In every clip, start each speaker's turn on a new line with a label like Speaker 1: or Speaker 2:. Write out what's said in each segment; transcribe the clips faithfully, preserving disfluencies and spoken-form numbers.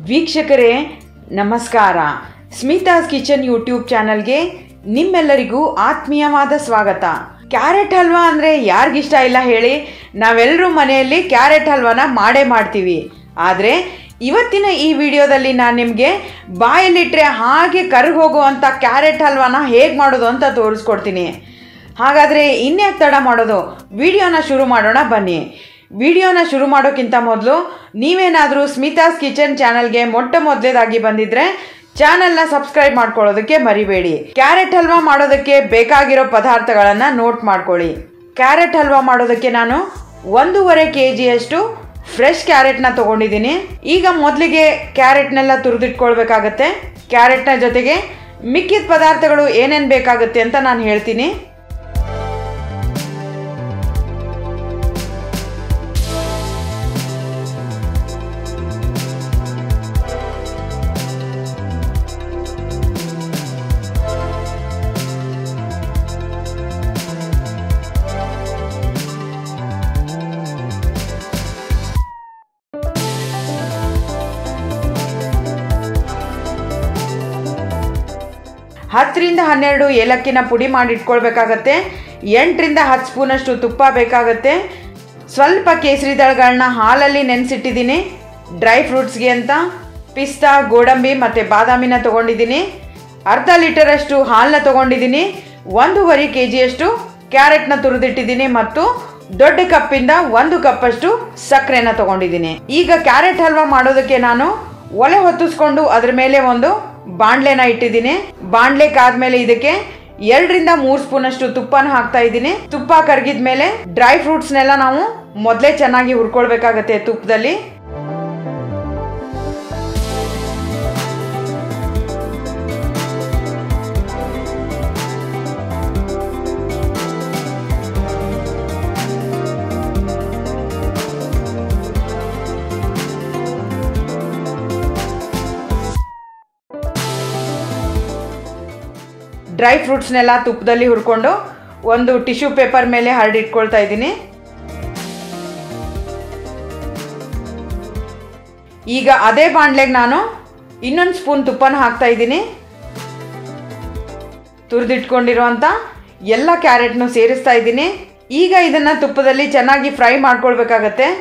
Speaker 1: ವೀಕ್ಷಕರೇ ನಮಸ್ಕಾರ. Smitha's kitchen YouTube ಚಾನಲ್ಗೆ ನಿಮ್ಮೆಲ್ಲರಿಗೂ ಆತ್ಮೀಯವಾದ ಸ್ವಾಗತ. ಕ್ಯಾರೆಟ್ ಹಲ್ವಾ ಅಂದರೆ ಯಾರಿಗಿಷ್ಟ ಇಲ್ಲ ಹೇಳಿ? ನಾವೆಲ್ಲರೂ ಮನೆಯಲ್ಲಿ ಕ್ಯಾರೆಟ್ ಹಲ್ವಾನ ಮಾಡೇ ಮಾಡ್ತೀವಿ. ಆದರೆ ಇವತ್ತಿನ ಈ ವಿಡಿಯೋದಲ್ಲಿ ನಾನು ನಿಮಗೆ ಬಾಯಲ್ಲಿಟ್ಟರೆ ಹಾಗೆ ಕರಗಿ ಹೋಗುವಂಥ ಕ್ಯಾರೆಟ್ ಹಲ್ವಾನ ಹೇಗೆ ಮಾಡೋದು ಅಂತ ತೋರಿಸ್ಕೊಡ್ತೀನಿ. ಹಾಗಾದರೆ ಇನ್ಯಾಕೆ ತಡ ಮಾಡೋದು, ವಿಡಿಯೋನ ಶುರು ಮಾಡೋಣ ಬನ್ನಿ. ವಿಡಿಯೋನ ಶುರು ಮಾಡೋಕ್ಕಿಂತ ಮೊದಲು ನೀವೇನಾದರೂ ಸ್ಮಿತಾಸ್ ಕಿಚನ್ ಚಾನಲ್ಗೆ ಮೊಟ್ಟ ಮೊದಲೇದಾಗಿ ಬಂದಿದ್ರೆ ಚಾನಲ್ನ ಸಬ್ಸ್ಕ್ರೈಬ್ ಮಾಡ್ಕೊಳ್ಳೋದಕ್ಕೆ ಮರಿಬೇಡಿ. ಕ್ಯಾರೆಟ್ ಹಲ್ವಾ ಮಾಡೋದಕ್ಕೆ ಬೇಕಾಗಿರೋ ಪದಾರ್ಥಗಳನ್ನು ನೋಟ್ ಮಾಡ್ಕೊಳ್ಳಿ. ಕ್ಯಾರೆಟ್ ಹಲ್ವಾ ಮಾಡೋದಕ್ಕೆ ನಾನು ಒಂದೂವರೆ ಕೆ ಜಿಯಷ್ಟು ಫ್ರೆಶ್ ಕ್ಯಾರೆಟ್ನ ತೊಗೊಂಡಿದ್ದೀನಿ. ಈಗ ಮೊದಲಿಗೆ ಕ್ಯಾರೆಟ್ನೆಲ್ಲ ತುರಿದಿಟ್ಕೊಳ್ಬೇಕಾಗತ್ತೆ. ಕ್ಯಾರೆಟ್ನ ಜೊತೆಗೆ ಮಿಕ್ಕಿದ ಪದಾರ್ಥಗಳು ಏನೇನು ಬೇಕಾಗುತ್ತೆ ಅಂತ ನಾನು ಹೇಳ್ತೀನಿ. ಹತ್ತರಿಂದ ಹನ್ನೆರಡು ಏಲಕ್ಕಿನ ಪುಡಿ ಮಾಡಿ ಇಟ್ಕೊಳ್ಬೇಕಾಗತ್ತೆ. ಎಂಟರಿಂದ ಹತ್ತು ಸ್ಪೂನಷ್ಟು ತುಪ್ಪ ಬೇಕಾಗುತ್ತೆ. ಸ್ವಲ್ಪ ಕೇಸರಿ ದಳಗಳನ್ನ ಹಾಲಲ್ಲಿ ನೆನೆಸಿಟ್ಟಿದ್ದೀನಿ ಡ್ರೈ ಫ್ರೂಟ್ಸ್ಗೆ ಅಂತ. ಪಿಸ್ತಾ, ಗೋಡಂಬಿ ಮತ್ತು ಬಾದಾಮಿನ ತೊಗೊಂಡಿದ್ದೀನಿ. ಅರ್ಧ ಲೀಟರಷ್ಟು ಹಾಲನ್ನ ತೊಗೊಂಡಿದ್ದೀನಿ. ಒಂದೂವರೆ ಕೆ ಜಿಯಷ್ಟು ಕ್ಯಾರೆಟ್ನ ತುರಿದಿಟ್ಟಿದ್ದೀನಿ ಮತ್ತು ದೊಡ್ಡ ಕಪ್ಪಿಂದ ಒಂದು ಕಪ್ಪಷ್ಟು ಸಕ್ಕರೆನ ತೊಗೊಂಡಿದ್ದೀನಿ. ಈಗ ಕ್ಯಾರೆಟ್ ಹಲ್ವಾ ಮಾಡೋದಕ್ಕೆ ನಾನು ಒಲೆ ಹೊತ್ತಿಸ್ಕೊಂಡು ಅದ್ರ ಮೇಲೆ ಒಂದು ಬಾಣಲೆನ ಇಟ್ಟಿದ್ದೀನಿ. ಬಾಣಲೆ ಕಾದ್ಮೇಲೆ ಇದಕ್ಕೆ ಎರಡರಿಂದ ಮೂರು ಸ್ಪೂನ್ ಅಷ್ಟು ತುಪ್ಪನ ಹಾಕ್ತಾ ಇದ್ದೀನಿ. ತುಪ್ಪ ಕರಗಿದ ಮೇಲೆ ಡ್ರೈ ಫ್ರೂಟ್ಸ್ನೆಲ್ಲ ನಾವು ಮೊದಲೇ ಚೆನ್ನಾಗಿ ಹುರ್ಕೊಳ್ಬೇಕಾಗತ್ತೆ ತುಪ್ಪದಲ್ಲಿ. ಡ್ರೈ ಫ್ರೂಟ್ಸ್ನೆಲ್ಲ ತುಪ್ಪದಲ್ಲಿ ಹುರ್ಕೊಂಡು ಒಂದು ಟಿಶ್ಯೂ ಪೇಪರ್ ಮೇಲೆ ಹರಡಿಟ್ಕೊಳ್ತಾ ಇದ್ದೀನಿ. ಈಗ ಅದೇ ಬಾಣಲೆಗೆ ನಾನು ಇನ್ನೊಂದು ಸ್ಪೂನ್ ತುಪ್ಪನ ಹಾಕ್ತಾ ಇದ್ದೀನಿ. ತುರಿದಿಟ್ಕೊಂಡಿರುವಂಥ ಎಲ್ಲ ಕ್ಯಾರೆಟ್ನು ಸೇರಿಸ್ತಾ ಇದ್ದೀನಿ. ಈಗ ಇದನ್ನು ತುಪ್ಪದಲ್ಲಿ ಚೆನ್ನಾಗಿ ಫ್ರೈ ಮಾಡ್ಕೊಳ್ಬೇಕಾಗತ್ತೆ.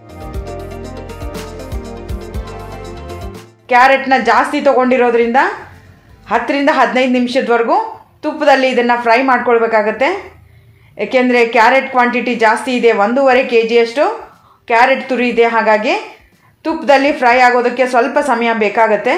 Speaker 1: ಕ್ಯಾರೆಟ್ನ ಜಾಸ್ತಿ ತೊಗೊಂಡಿರೋದ್ರಿಂದ ಹತ್ತರಿಂದ ಹದಿನೈದು ನಿಮಿಷದವರೆಗೂ ತುಪ್ಪದಲ್ಲಿ ಇದನ್ನು ಫ್ರೈ ಮಾಡ್ಕೊಳ್ಬೇಕಾಗತ್ತೆ. ಏಕೆಂದರೆ ಕ್ಯಾರೆಟ್ ಕ್ವಾಂಟಿಟಿ ಜಾಸ್ತಿ ಇದೆ, ಒಂದೂವರೆ ಕೆ ಜಿಯಷ್ಟು ಕ್ಯಾರೆಟ್ ತುರಿ ಇದೆ. ಹಾಗಾಗಿ ತುಪ್ಪದಲ್ಲಿ ಫ್ರೈ ಆಗೋದಕ್ಕೆ ಸ್ವಲ್ಪ ಸಮಯ ಬೇಕಾಗತ್ತೆ.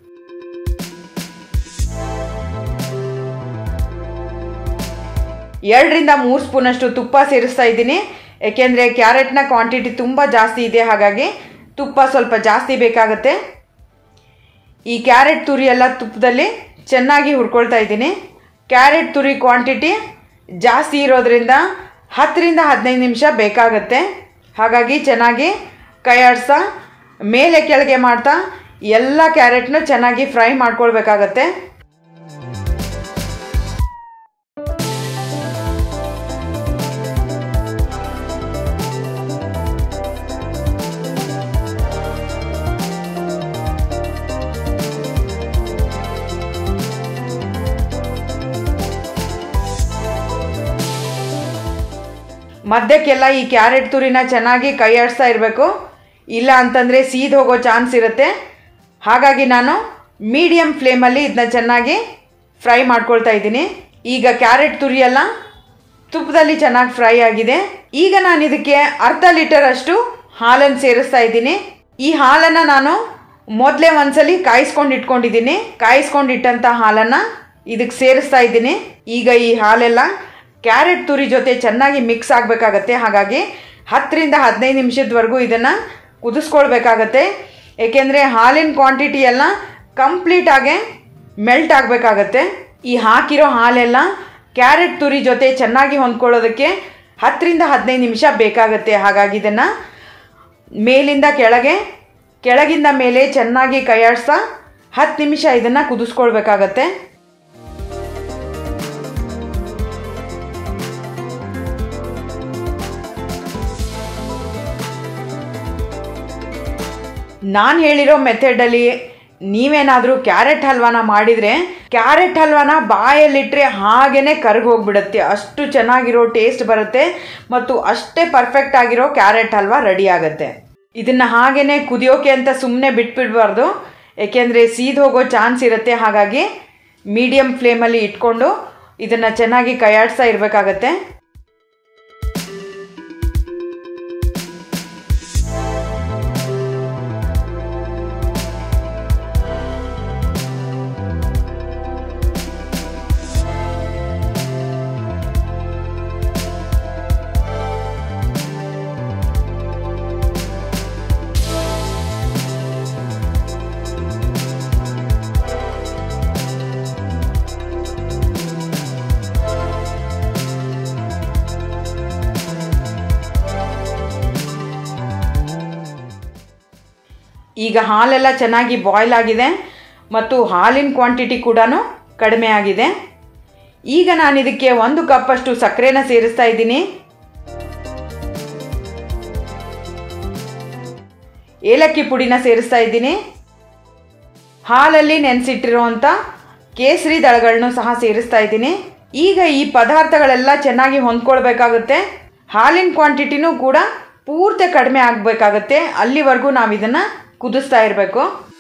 Speaker 1: ಎರಡರಿಂದ ಮೂರು ಸ್ಪೂನಷ್ಟು ತುಪ್ಪ ಸೇರಿಸ್ತಾ ಇದ್ದೀನಿ. ಏಕೆಂದರೆ ಕ್ಯಾರೆಟ್ನ ಕ್ವಾಂಟಿಟಿ ತುಂಬ ಜಾಸ್ತಿ ಇದೆ, ಹಾಗಾಗಿ ತುಪ್ಪ ಸ್ವಲ್ಪ ಜಾಸ್ತಿ ಬೇಕಾಗತ್ತೆ. ಈ ಕ್ಯಾರೆಟ್ ತುರಿ ಎಲ್ಲ ತುಪ್ಪದಲ್ಲಿ ಚೆನ್ನಾಗಿ ಹುರ್ಕೊಳ್ತಾ ಇದ್ದೀನಿ. ಕ್ಯಾರೆಟ್ ತುರಿ ಕ್ವಾಂಟಿಟಿ ಜಾಸ್ತಿ ಇರೋದ್ರಿಂದ ಹತ್ತರಿಂದ ಹದಿನೈದು ನಿಮಿಷ ಬೇಕಾಗತ್ತೆ. ಹಾಗಾಗಿ ಚೆನ್ನಾಗಿ ಕೈ ಆಡಿಸ್ತಾ ಮೇಲೆ ಕೆಳಗೆ ಮಾಡ್ತಾ ಎಲ್ಲ ಕ್ಯಾರೆಟ್ನು ಚೆನ್ನಾಗಿ ಫ್ರೈ ಮಾಡ್ಕೊಳ್ಬೇಕಾಗತ್ತೆ. ಮಧ್ಯಕ್ಕೆಲ್ಲ ಈ ಕ್ಯಾರೆಟ್ ತುರಿನ ಚೆನ್ನಾಗಿ ಕೈ ಆಡಿಸ್ತಾ ಇರಬೇಕು, ಇಲ್ಲ ಅಂತಂದರೆ ಸೀದ್ ಹೋಗೋ ಚಾನ್ಸ್ ಇರುತ್ತೆ. ಹಾಗಾಗಿ ನಾನು ಮೀಡಿಯಮ್ ಫ್ಲೇಮಲ್ಲಿ ಇದನ್ನ ಚೆನ್ನಾಗಿ ಫ್ರೈ ಮಾಡ್ಕೊಳ್ತಾ ಇದ್ದೀನಿ. ಈಗ ಕ್ಯಾರೆಟ್ ತುರಿ ಎಲ್ಲ ತುಪ್ಪದಲ್ಲಿ ಚೆನ್ನಾಗಿ ಫ್ರೈ ಆಗಿದೆ. ಈಗ ನಾನು ಇದಕ್ಕೆ ಅರ್ಧ ಲೀಟರಷ್ಟು ಹಾಲನ್ನು ಸೇರಿಸ್ತಾ ಇದ್ದೀನಿ. ಈ ಹಾಲನ್ನು ನಾನು ಮೊದಲೇ ಒಂದ್ಸಲಿ ಕಾಯಿಸ್ಕೊಂಡು ಇಟ್ಕೊಂಡಿದ್ದೀನಿ. ಕಾಯಿಸ್ಕೊಂಡಿಟ್ಟಂಥ ಹಾಲನ್ನು ಇದಕ್ಕೆ ಸೇರಿಸ್ತಾ ಇದ್ದೀನಿ. ಈಗ ಈ ಹಾಲೆಲ್ಲ ಕ್ಯಾರೆಟ್ ತುರಿ ಜೊತೆ ಚೆನ್ನಾಗಿ ಮಿಕ್ಸ್ ಆಗಬೇಕಾಗತ್ತೆ. ಹಾಗಾಗಿ ಹತ್ತರಿಂದ ಹದಿನೈದು ನಿಮಿಷದವರೆಗೂ ಇದನ್ನು ಕುದಿಸ್ಕೊಳ್ಬೇಕಾಗತ್ತೆ. ಏಕೆಂದರೆ ಹಾಲಿನ ಕ್ವಾಂಟಿಟಿ ಎಲ್ಲ ಕಂಪ್ಲೀಟಾಗಿ ಮೆಲ್ಟ್ ಆಗಬೇಕಾಗತ್ತೆ. ಈ ಹಾಕಿರೋ ಹಾಲೆಲ್ಲ ಕ್ಯಾರೆಟ್ ತುರಿ ಜೊತೆ ಚೆನ್ನಾಗಿ ಹೊಂದ್ಕೊಳ್ಳೋದಕ್ಕೆ ಹತ್ತರಿಂದ ಹದಿನೈದು ನಿಮಿಷ ಬೇಕಾಗುತ್ತೆ. ಹಾಗಾಗಿ ಇದನ್ನು ಮೇಲಿಂದ ಕೆಳಗೆ, ಕೆಳಗಿಂದ ಮೇಲೆ ಚೆನ್ನಾಗಿ ಕೈ ಆಡಿಸ್ತಾ ಹತ್ತು ನಿಮಿಷ ಇದನ್ನು ಕುದಿಸ್ಕೊಳ್ಬೇಕಾಗತ್ತೆ. ನಾನು ಹೇಳಿರೋ ಮೆಥಡಲ್ಲಿ ನೀವೇನಾದರೂ ಕ್ಯಾರೆಟ್ ಹಲ್ವಾನ ಮಾಡಿದರೆ ಕ್ಯಾರೆಟ್ ಹಲ್ವಾನ ಬಾಯಲ್ಲಿಟ್ಟರೆ ಹಾಗೇ ಕರಗಿ ಹೋಗ್ಬಿಡುತ್ತೆ. ಅಷ್ಟು ಚೆನ್ನಾಗಿರೋ ಟೇಸ್ಟ್ ಬರುತ್ತೆ ಮತ್ತು ಅಷ್ಟೇ ಪರ್ಫೆಕ್ಟ್ ಆಗಿರೋ ಕ್ಯಾರೆಟ್ ಹಲ್ವಾ ರೆಡಿ ಆಗುತ್ತೆ. ಇದನ್ನು ಹಾಗೇ ಕುದಿಯೋಕೆ ಅಂತ ಸುಮ್ಮನೆ ಬಿಟ್ಬಿಡಬಾರ್ದು, ಏಕೆಂದರೆ ಸೀದ್ ಹೋಗೋ ಚಾನ್ಸ್ ಇರುತ್ತೆ. ಹಾಗಾಗಿ ಮೀಡಿಯಮ್ ಫ್ಲೇಮಲ್ಲಿ ಇಟ್ಕೊಂಡು ಇದನ್ನು ಚೆನ್ನಾಗಿ ಕೈಯಾಡಿಸ್ತಾ ಇರಬೇಕಾಗತ್ತೆ. ಈಗ ಹಾಲೆಲ್ಲ ಚೆನ್ನಾಗಿ ಬಾಯ್ಲ್ ಆಗಿದೆ ಮತ್ತು ಹಾಲಿನ ಕ್ವಾಂಟಿಟಿ ಕೂಡ ಕಡಿಮೆ ಆಗಿದೆ. ಈಗ ನಾನು ಇದಕ್ಕೆ ಒಂದು ಕಪ್ಪಷ್ಟು ಸಕ್ಕರೆನ ಸೇರಿಸ್ತಾ ಇದ್ದೀನಿ. ಏಲಕ್ಕಿ ಪುಡಿನ ಸೇರಿಸ್ತಾ ಇದ್ದೀನಿ. ಹಾಲಲ್ಲಿ ನೆನೆಸಿಟ್ಟಿರುವಂಥ ಕೇಸರಿ ದಳಗಳನ್ನು ಸಹ ಸೇರಿಸ್ತಾ ಇದ್ದೀನಿ. ಈಗ ಈ ಪದಾರ್ಥಗಳೆಲ್ಲ ಚೆನ್ನಾಗಿ ಹೊಂದ್ಕೊಳ್ಬೇಕಾಗುತ್ತೆ. ಹಾಲಿನ ಕ್ವಾಂಟಿಟಿನೂ ಕೂಡ ಪೂರ್ತಿ ಕಡಿಮೆ ಆಗಬೇಕಾಗತ್ತೆ. ಅಲ್ಲಿವರೆಗೂ ನಾವು ಇದನ್ನು ಕುದಿಸ್ತಾ ಇರಬೇಕು.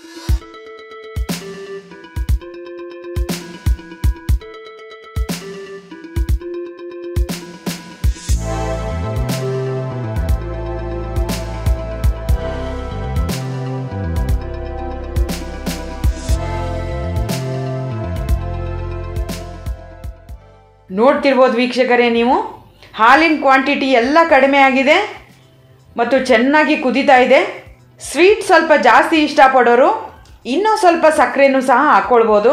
Speaker 1: ನೋಡ್ತಿರ್ಬೋದು ವೀಕ್ಷಕರೇ, ನೀವು ಹಾಲಿನ ಕ್ವಾಂಟಿಟಿ ಎಲ್ಲ ಕಡಿಮೆ ಆಗಿದೆ ಮತ್ತು ಚೆನ್ನಾಗಿ ಕುದೀತಾ ಇದೆ. ಸ್ವೀಟ್ ಸ್ವಲ್ಪ ಜಾಸ್ತಿ ಇಷ್ಟಪಡೋರು ಇನ್ನೂ ಸ್ವಲ್ಪ ಸಕ್ಕರೆನೂ ಸಹ ಹಾಕ್ಕೊಳ್ಬೋದು.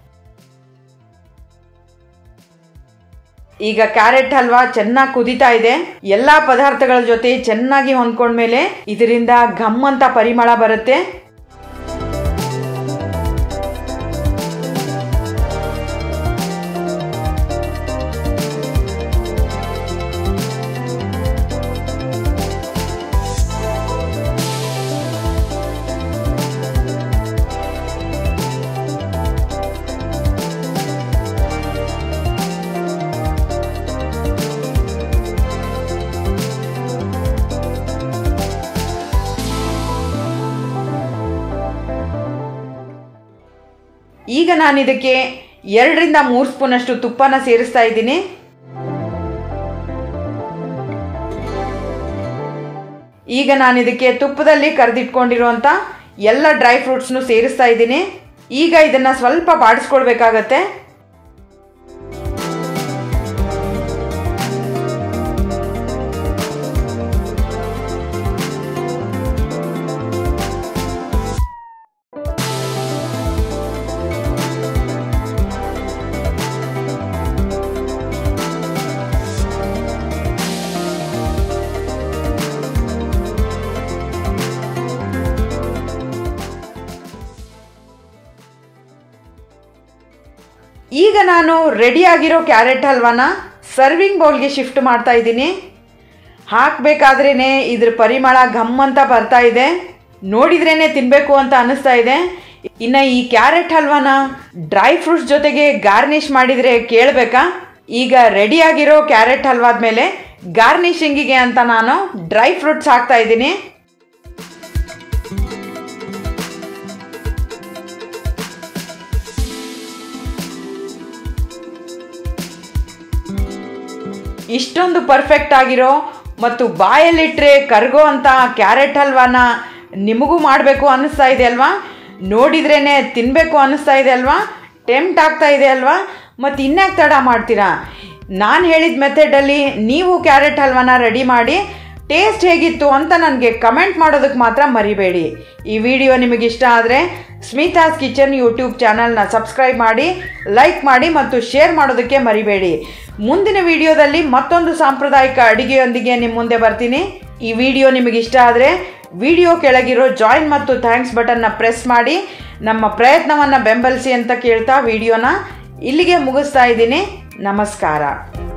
Speaker 1: ಈಗ ಕ್ಯಾರೆಟ್ ಹಲ್ವಾ ಚೆನ್ನಾಗಿ ಕುದೀತಾ ಇದೆ. ಎಲ್ಲ ಪದಾರ್ಥಗಳ ಜೊತೆ ಚೆನ್ನಾಗಿ ಹೊಂದ್ಕೊಂಡ್ಮೇಲೆ ಇದರಿಂದ ಘಮ್ ಅಂತ ಪರಿಮಳ ಬರುತ್ತೆ. ಈಗ ನಾನು ಇದಕ್ಕೆ ಎರಡರಿಂದ ಮೂರು ಸ್ಪೂನಷ್ಟು ತುಪ್ಪನ ಸೇರಿಸ್ತಾ ಇದ್ದೀನಿ. ಈಗ ನಾನು ಇದಕ್ಕೆ ತುಪ್ಪದಲ್ಲಿ ಕರೆದಿಟ್ಕೊಂಡಿರುವಂಥ ಎಲ್ಲ ಡ್ರೈ ಫ್ರೂಟ್ಸ್ನು ಸೇರಿಸ್ತಾ ಇದ್ದೀನಿ. ಈಗ ಇದನ್ನು ಸ್ವಲ್ಪ ಬಾಡಿಸ್ಕೊಳ್ಬೇಕಾಗತ್ತೆ. ಈಗ ನಾನು ರೆಡಿಯಾಗಿರೋ ಕ್ಯಾರೆಟ್ ಹಲ್ವಾನ ಸರ್ವಿಂಗ್ ಬೌಲ್ಗೆ ಶಿಫ್ಟ್ ಮಾಡ್ತಾ ಇದ್ದೀನಿ. ಹಾಕಬೇಕಾದ್ರೇ ಇದ್ರ ಪರಿಮಳ ಘಮ್ ಅಂತ ಬರ್ತಾ ಇದೆ. ನೋಡಿದ್ರೇ ತಿನ್ನಬೇಕು ಅಂತ ಅನ್ನಿಸ್ತಾ ಇದೆ. ಇನ್ನು ಈ ಕ್ಯಾರೆಟ್ ಹಲ್ವಾನ ಡ್ರೈ ಫ್ರೂಟ್ಸ್ ಜೊತೆಗೆ ಗಾರ್ನಿಷ್ ಮಾಡಿದರೆ ಕೇಳಬೇಕಾ? ಈಗ ರೆಡಿಯಾಗಿರೋ ಕ್ಯಾರೆಟ್ ಹಲ್ವಾದ ಮೇಲೆ ಗಾರ್ನಿಷಿಂಗಿಗೆ ಅಂತ ನಾನು ಡ್ರೈ ಫ್ರೂಟ್ಸ್ ಹಾಕ್ತಾ ಇದ್ದೀನಿ. ಇಷ್ಟೊಂದು ಪರ್ಫೆಕ್ಟ್ ಆಗಿರೋ ಮತ್ತು ಬಾಯಲ್ಲಿಟ್ಟರೆ ಕರಗೋ ಅಂತ ಕ್ಯಾರೆಟ್ ಹಲ್ವಾನ ನಿಮಗೂ ಮಾಡಬೇಕು ಅನ್ನಿಸ್ತಾ ಇದೆ ಅಲ್ವಾ? ನೋಡಿದ್ರೇ ತಿನ್ನಬೇಕು ಅನ್ನಿಸ್ತಾ ಇದೆ ಅಲ್ವಾ? ಟೆಂಪ್ಟ್ ಆಗ್ತಾ ಇದೆ ಅಲ್ವಾ? ಮತ್ತು ಇನ್ಯಾಕೆ ತಡ ಮಾಡ್ತೀರಾ? ನಾನು ಹೇಳಿದ ಮೆಥಡಲ್ಲಿ ನೀವು ಕ್ಯಾರೆಟ್ ಹಲ್ವಾನ ರೆಡಿ ಮಾಡಿ ಟೇಸ್ಟ್ ಹೇಗಿತ್ತು ಅಂತ ನನಗೆ ಕಮೆಂಟ್ ಮಾಡೋದಕ್ಕೆ ಮಾತ್ರ ಮರಿಬೇಡಿ. ಈ ವಿಡಿಯೋ ನಿಮಗೆ ಇಷ್ಟ ಆದರೆ ಸ್ಮಿತಾಸ್ ಕಿಚನ್ ಯೂಟ್ಯೂಬ್ ಚಾನಲ್ನ ಸಬ್ಸ್ಕ್ರೈಬ್ ಮಾಡಿ, ಲೈಕ್ ಮಾಡಿ ಮತ್ತು ಶೇರ್ ಮಾಡೋದಕ್ಕೆ ಮರಿಬೇಡಿ. ಮುಂದಿನ ವಿಡಿಯೋದಲ್ಲಿ ಮತ್ತೊಂದು ಸಾಂಪ್ರದಾಯಿಕ ಅಡುಗೆಯೊಂದಿಗೆ ನಿಮ್ಮ ಮುಂದೆ ಬರ್ತೀನಿ. ಈ ವಿಡಿಯೋ ನಿಮಗೆ ಇಷ್ಟ ಆದರೆ ವಿಡಿಯೋ ಕೆಳಗಿರೋ ಜಾಯಿನ್ ಮತ್ತು ಥ್ಯಾಂಕ್ಸ್ ಬಟನ್ನ ಪ್ರೆಸ್ ಮಾಡಿ ನಮ್ಮ ಪ್ರಯತ್ನವನ್ನು ಬೆಂಬಲಿಸಿ ಅಂತ ಕೇಳ್ತಾ ವಿಡಿಯೋನ ಇಲ್ಲಿಗೆ ಮುಗಿಸ್ತಾ ಇದ್ದೀನಿ. ನಮಸ್ಕಾರ.